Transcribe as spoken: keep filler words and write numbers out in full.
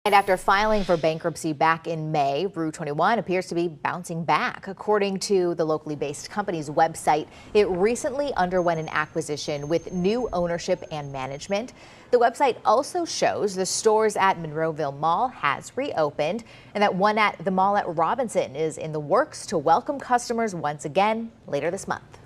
After filing for bankruptcy back in May, Rue twenty-one appears to be bouncing back. According to the locally based company's website, it recently underwent an acquisition with new ownership and management. The website also shows the stores at Monroeville Mall has reopened and that one at the mall at Robinson is in the works to welcome customers once again later this month.